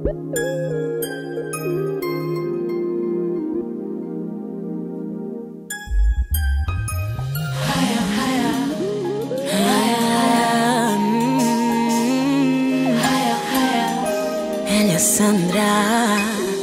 Sandra,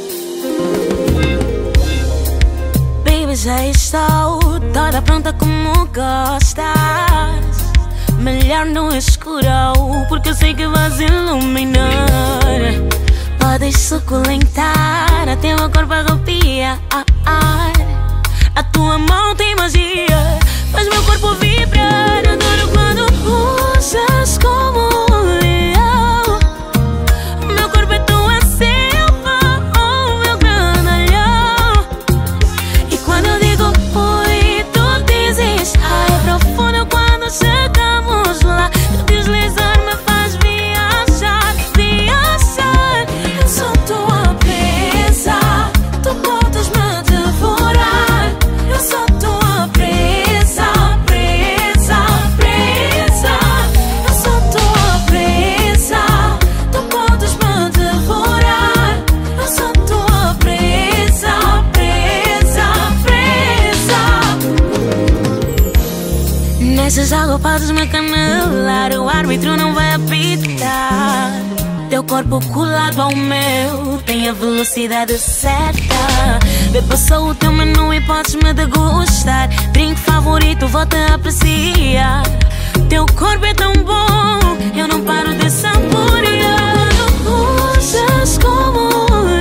baby, já estou toda pronta como gostas. Melhor no escuro, porque eu sei que vais iluminar. Podes suculentar até o corpo arrepiar. A tua mão tem magia, faz meu corpo vibrar. Adoro quando usas como chegamos lá, o deslizar me faz viajar, viajar. Eu sou tua presa, tu podes me devorar. Eu sou tua presa, presa, presa. Eu sou tua presa, tu podes me devorar. Eu sou tua presa, presa, presa. Nesses algo podes me canelar, o árbitro não vai apitar. Teu corpo colado ao meu tem a velocidade certa. Vê, passou o teu menu e podes me degustar. Drink favorito, vou-te apreciar. Teu corpo é tão bom, eu não paro de saborear. Usas como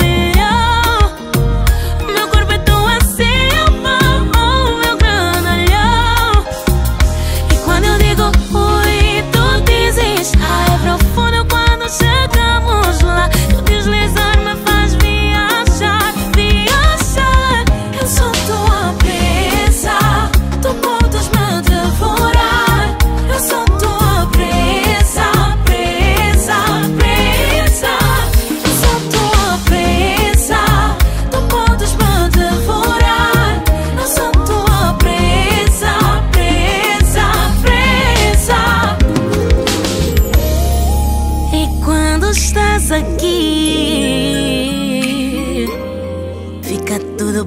chegamos lá, o deslizar me faz viajar, viajar. Eu sou tua presa, tu podes me devorar. Eu sou tua presa, presa, presa. Eu sou tua presa, tu podes me devorar. Eu sou tua presa, presa, presa. Quando estás aqui, fica tudo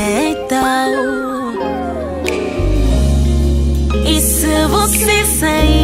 perfeito. E se você sair